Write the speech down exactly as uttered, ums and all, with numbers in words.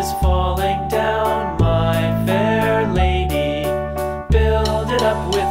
is falling down, my fair lady. Build it up with